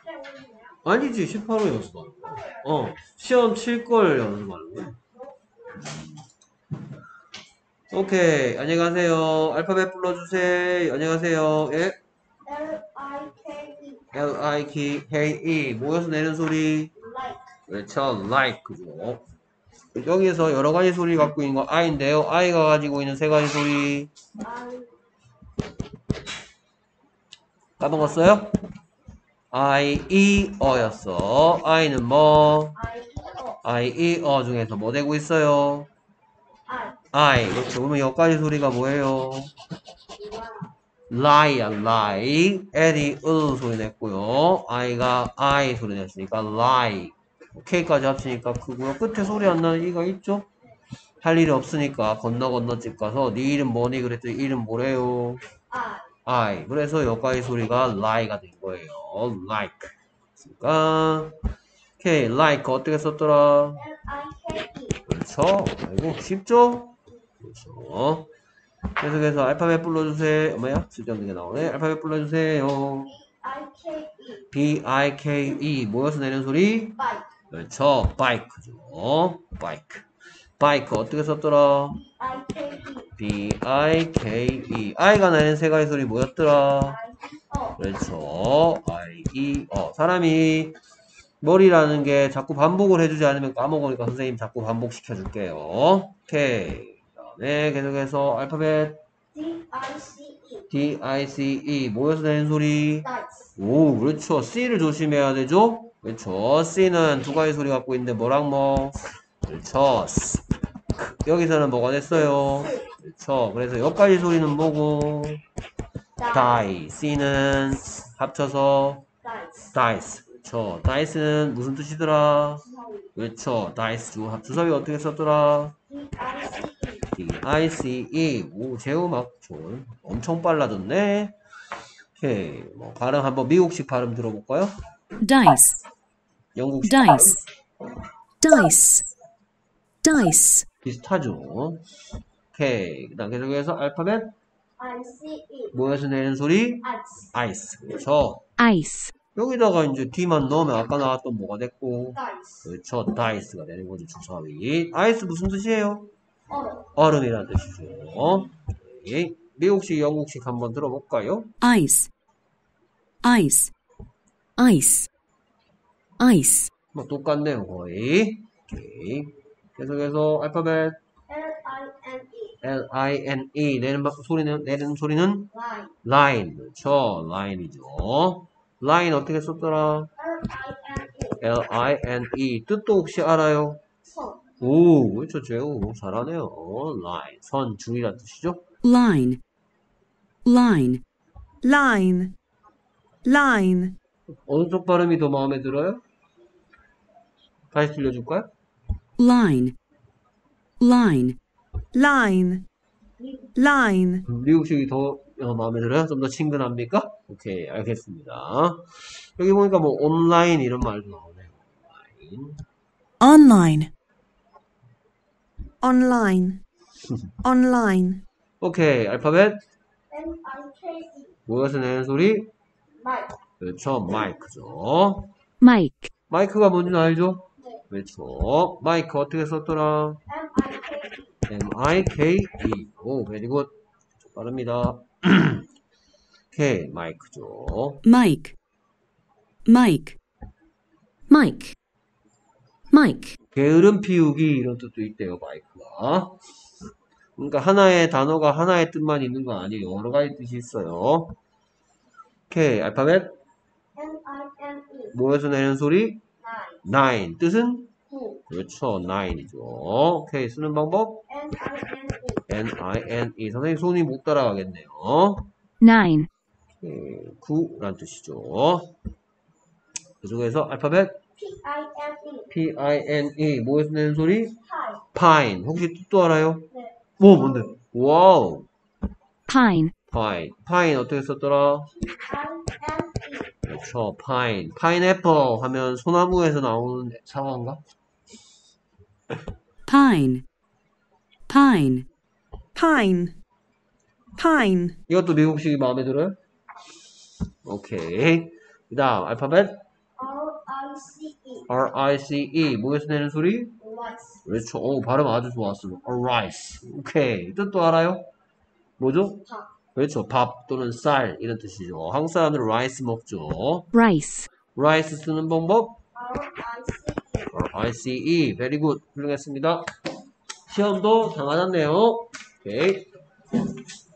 아니지, 18호 연습. 시험 칠 걸 연습하는 거야. 오케이, 안녕하세요. 알파벳 불러주세요. 안녕하세요. 예? L-I-K-E. 모여서 내는 소리. 그렇죠, like. 그죠? 여기에서 여러 가지 소리 갖고 있는 거 I인데요. I가 가지고 있는 세 가지 소리. 까먹었어요? I, E, 어였어. I는 뭐? I, E, 어 중에서 뭐 되고 있어요? I. 그렇죠. 그러면 여기까지 소리가 뭐예요? lie야, lie. L이 소리 냈고요. I가 I 소리 냈으니까 lie. K까지 합치니까 크고요. 끝에 소리 안 나는 E가 있죠? 할 일이 없으니까 건너 집 가서 네 이름 뭐니 그랬더니 이름 뭐래요? I. 그래서 여기까지 소리가 lie가 된 거예요. like. 그러니까 오케이, like 어떻게 썼더라? 그렇죠. 아이고 쉽죠? 그렇죠. 계속해서 알파벳 불러주세요. 뭐야? 쓸데없는 게 나오네. 알파벳 불러주세요. B-I-K-E. 모여서 내는 소리? 그렇죠. bike죠. bike. bike 어떻게 썼더라? B-I-K-E. I가 내는 세 가지 소리 뭐였더라? 그렇죠. I-E. 사람이 머리라는 게 자꾸 반복을 해주지 않으면 까먹으니까 선생님 자꾸 반복시켜 줄게요. 오케이. 그 다음에 계속해서 알파벳 D-I-C-E. 모여서 내는 소리? 오, 그렇죠. C를 조심해야 되죠? 그렇죠. C는 두 가지 소리 갖고 있는데 뭐랑 뭐? 그렇죠. 여기서는 뭐가 됐어요? 그렇죠. 그래서 여기까지 소리는 뭐고? die. C는 합쳐서 dice. 그렇죠. dice는 무슨 뜻이더라? 그렇죠. dice 주사위 어떻게 썼더라? D-I-C-E. 오, 제우막 좋은. 엄청 빨라졌네. 오케이. 뭐 발음 한번 미국식 발음 들어볼까요? dice, 영국식 dice, dice, dice, 비슷하죠. 오케이. 그 다음 계속해서 알파벳 모여서 내는 소리 ice. 그렇죠. ice, 여기다가 이제 D만 넣으면 아까 나왔던 뭐가 됐고 그렇죠. dice가 되는 거죠. 주사위. ice 무슨 뜻이에요? 얼음이라는 뜻이죠. 오케이. 미국식 영국식 한번 들어볼까요? ice, ice, ice, ice, 뭐 똑같네요. 거의. 오케이. 계속해서 알파벳 L-I-N-E 내는 소리는 line. 그렇죠. line이죠. line 어떻게 썼더라? L-I-N-E 뜻도 혹시 알아요? 오, 그렇죠. 제우 잘하네요. line 선 줄이란 뜻이죠. line, line, line, line, 어느 쪽 발음이 더 마음에 들어요? 다시 들려줄까요? line, line, line, line, 미국식이 더 마음에 들어요? 좀 더 친근합니까? 오케이, 알겠습니다. 여기 보니까 뭐 온라인 이런 말도 나오네요. online, online, online, 오케이, 알파벳 모여서 내는 소리? 그렇죠, 마이크죠. mic, 마이크가 뭔지는 알죠? 그렇죠. 마이크 어떻게 썼더라? M-I-K-E. 오, 베리굿. 빠릅니다. 오케이, 마이크죠. mic, mic, mic, mic, 게으름 피우기 이런 뜻도 있대요, 마이크가. 그러니까 하나의 단어가 하나의 뜻만 있는 건 아니에요. 여러 가지 뜻이 있어요. 오케이, 알파벳 모여서 내는 소리? nine. 뜻은? 그렇죠, nine이죠. 오케이, 쓰는 방법? N-I-N-E. 선생님 손이 못 따라가겠네요. nine, 9란 뜻이죠. 계속해서 알파벳 P-I-N-E. 모여서 내는 소리? pine. 혹시 뜻도 알아요? 뭐, 뭔데? 와우. pine, pine. pine 어떻게 썼더라? 그렇죠, pine. 파인애플 하면 소나무에서 나오는 사과인가? pine, pine, pine, pine, 이것도 미국식이 마음에 들어요? 오케이. 그 다음 알파벳 R-I-C-E. 뭐에서 내는 소리? 그렇죠. 오, 발음 아주 좋았어요. rice. 오케이. 뜻도 알아요? 뭐죠? 그렇죠. 밥 또는 쌀 이런 뜻이죠. 한국 사람들은 rice 먹죠. rice, rice 쓰는 방법? R-I-C-E. very good. 훌륭했습니다. 시험도 다 맞았네요. 오케이.